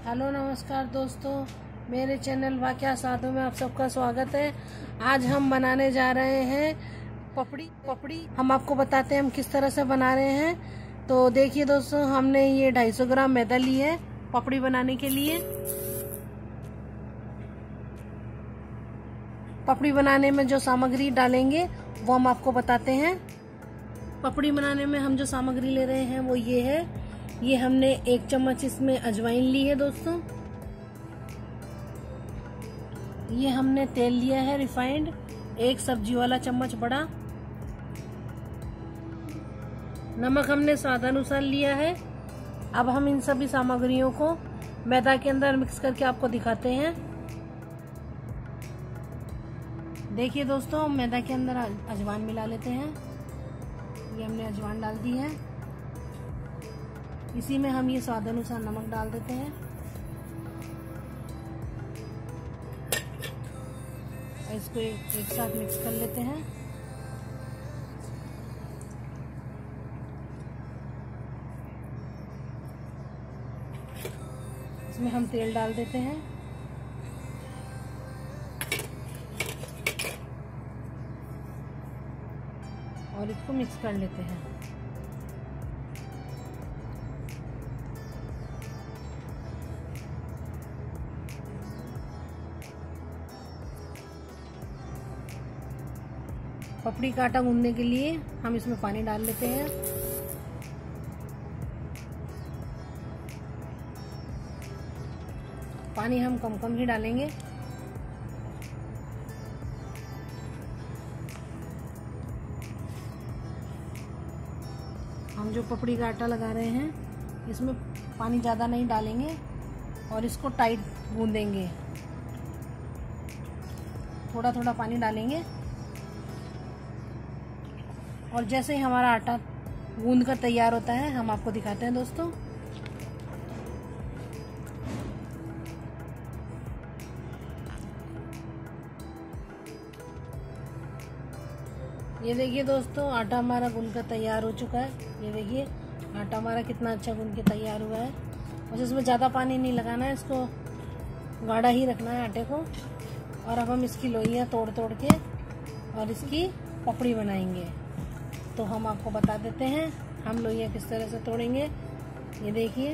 Hello नमस्कार दोस्तों, मेरे चैनल वाकया साधु में आप सबका स्वागत है। आज हम बनाने जा रहे हैं पपड़ी। हम आपको बताते हैं हम किस तरह से बना रहे हैं। तो देखिए दोस्तों, हमने ये 250 ग्राम मैदा ली है पपड़ी बनाने के लिए। पपड़ी बनाने में जो सामग्री डालेंगे वो हम आपको बताते हैं। पपड़ी बनाने में हम जो सामग्री ले रहे हैं वो ये है। ये हमने 1 चम्मच इसमें अजवाइन ली है दोस्तों। ये हमने तेल लिया है रिफाइंड, 1 सब्जी वाला चम्मच बड़ा। नमक हमने स्वादानुसार लिया है। अब हम इन सभी सामग्रियों को मैदा के अंदर मिक्स करके आपको दिखाते हैं। देखिए दोस्तों, मैदा के अंदर अजवाइन मिला लेते हैं। ये हमने अजवाइन डाल दी है। इसी में हम ये स्वादानुसार नमक डाल देते हैं और इसको एक साथ मिक्स कर लेते हैं। इसमें हम तेल डाल देते हैं और इसको मिक्स कर लेते हैं। पपड़ी का आटा गूंदने के लिए हम इसमें पानी डाल लेते हैं। पानी हम कम कम ही डालेंगे। हम जो पपड़ी का आटा लगा रहे हैं इसमें पानी ज़्यादा नहीं डालेंगे और इसको टाइट गूंदेंगे। थोड़ा थोड़ा पानी डालेंगे और जैसे ही हमारा आटा गूंद कर तैयार होता है हम आपको दिखाते हैं दोस्तों। ये देखिए दोस्तों, आटा हमारा गूंद कर तैयार हो चुका है। ये देखिए आटा हमारा कितना अच्छा गूंद के तैयार हुआ है। और इसमें ज़्यादा पानी नहीं लगाना है, इसको गाढ़ा ही रखना है आटे को। और अब हम इसकी लोइयाँ तोड़ तोड़ के और इसकी पपड़ी बनाएंगे। तो हम आपको बता देते हैं हम लोइयाँ किस तरह से तोड़ेंगे। ये देखिए,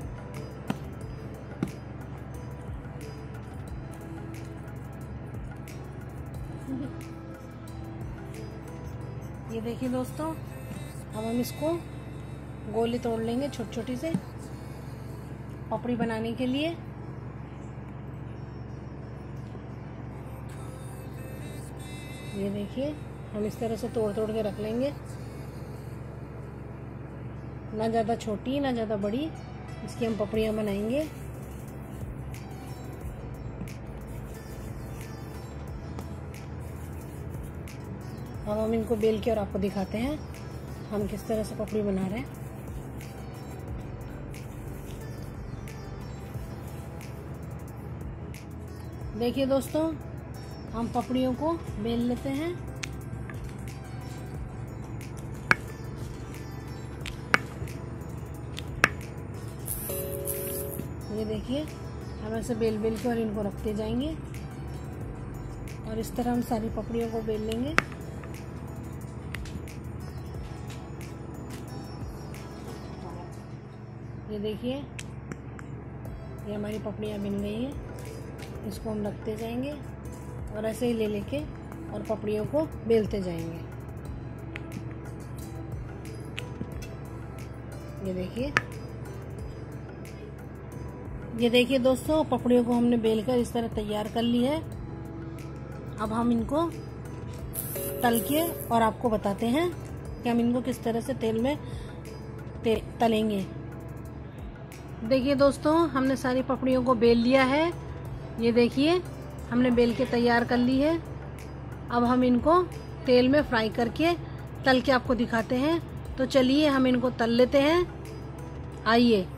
ये देखिए दोस्तों, अब हम इसको गोली तोड़ लेंगे छोटी छोटी से पपड़ी बनाने के लिए। ये देखिए, हम इस तरह से तोड़ तोड़ के रख लेंगे। ना ज़्यादा छोटी ना ज़्यादा बड़ी, इसकी हम पपड़ियाँ बनाएंगे। अब हम इनको बेल के और आपको दिखाते हैं हम किस तरह से पपड़ी बना रहे हैं। देखिए दोस्तों, हम पपड़ियों को बेल लेते हैं। ये देखिए, हम ऐसे बेल बेल के और इनको रखते जाएंगे और इस तरह हम सारी पपड़ियों को बेल लेंगे। ये देखिए, ये हमारी पपड़ियाँ बन गई हैं। इसको हम रखते जाएंगे और ऐसे ही ले लेके और पपड़ियों को बेलते जाएंगे। ये देखिए दोस्तों, पपड़ियों को हमने बेलकर इस तरह तैयार कर ली है। अब हम इनको तल के और आपको बताते हैं कि हम इनको किस तरह से तेल में तलेंगे। देखिए दोस्तों, हमने सारी पपड़ियों को बेल लिया है। ये देखिए, हमने बेल के तैयार कर ली है। अब हम इनको तेल में फ्राई करके तल के आपको दिखाते हैं। तो चलिए हम इनको तल लेते हैं, आइए।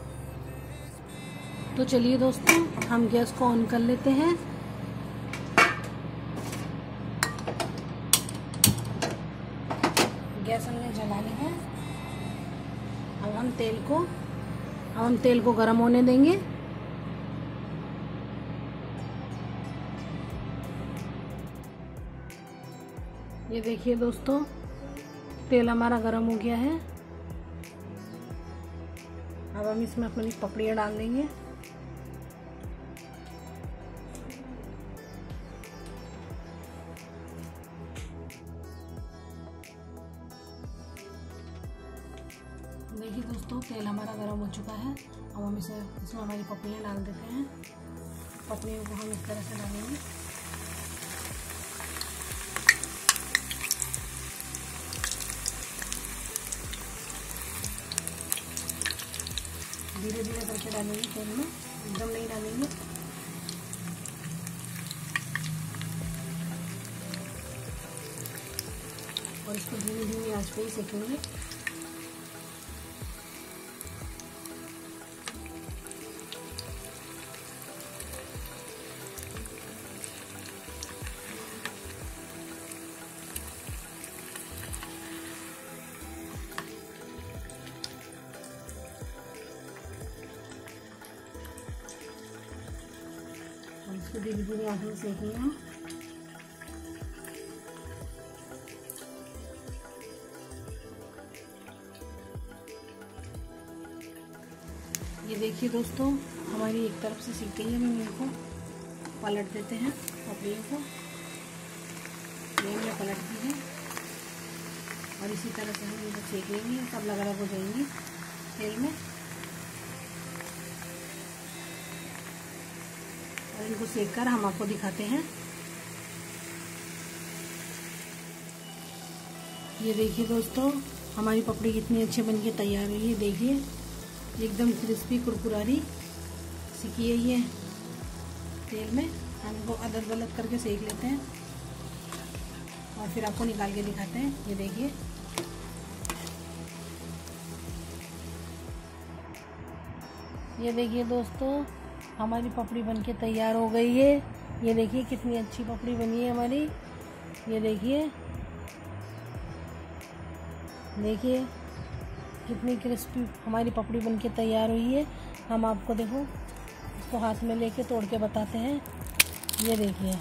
तो चलिए दोस्तों, हम गैस को ऑन कर लेते हैं। गैस हमने जला ली है। अब हम तेल को गर्म होने देंगे। ये देखिए दोस्तों, तेल हमारा गर्म हो गया है। अब हम इसमें अपनी पपड़ियाँ डाल देंगे। देखिए दोस्तों, तेल हमारा गर्म हो चुका है। अब हम इसमें हमारी पपड़ियाँ डाल देते हैं। पपड़ियों को हम इस तरह से डालेंगे। धीरे धीरे करके डालेंगे तेल में, एकदम नहीं डालेंगे। और इसको धीमी धीमी आंच पे ही सेकेंगे। इसको धीरे धीरे आंच में सेकेंगे हम। ये देखिए दोस्तों, हमारी एक तरफ से सीख गई है। हम इनको पलट देते हैं, पपड़ियों को ये पलट दी है। और इसी तरह से हम इनको सेक लेंगे। सब अलग अलग हो जाएंगी तेल में। और इनको सेक कर हम आपको दिखाते हैं। ये देखिए दोस्तों, हमारी पपड़ी कितनी अच्छी बनके तैयार हुई है। देखिए एकदम क्रिस्पी कुरकुरारी सिकी है ये तेल में। हम इनको अदर बदल करके सेक लेते हैं और फिर आपको निकाल के दिखाते हैं। ये देखिए, ये देखिए दोस्तों, हमारी पपड़ी बनके तैयार हो गई है। ये देखिए कितनी अच्छी पपड़ी बनी है हमारी। ये देखिए, देखिए कितनी क्रिस्पी हमारी पपड़ी बनके तैयार हुई है। हम आपको देखो इसको हाथ में लेके तोड़ के बताते हैं। ये देखिए,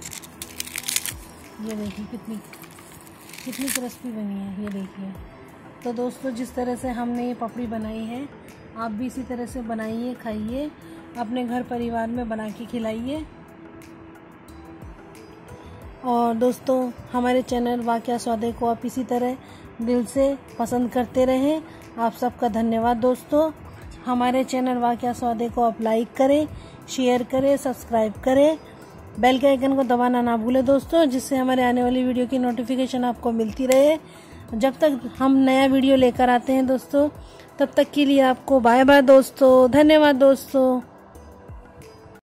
ये देखिए कितनी कितनी क्रिस्पी बनी है। ये देखिए। तो दोस्तों, जिस तरह से हमने ये पपड़ी बनाई है, आप भी इसी तरह से बनाइए, खाइए, अपने घर परिवार में बना के खिलाइए। और दोस्तों, हमारे चैनल वाकया स्वादे को आप इसी तरह दिल से पसंद करते रहें। आप सबका धन्यवाद दोस्तों। हमारे चैनल वाकया स्वादे को आप लाइक करें, शेयर करें, सब्सक्राइब करें, बेल के आइकन को दबाना ना भूलें दोस्तों, जिससे हमारे आने वाली वीडियो की नोटिफिकेशन आपको मिलती रहे। जब तक हम नया वीडियो लेकर आते हैं दोस्तों, तब तक के लिए आपको बाय बाय दोस्तों। धन्यवाद दोस्तों।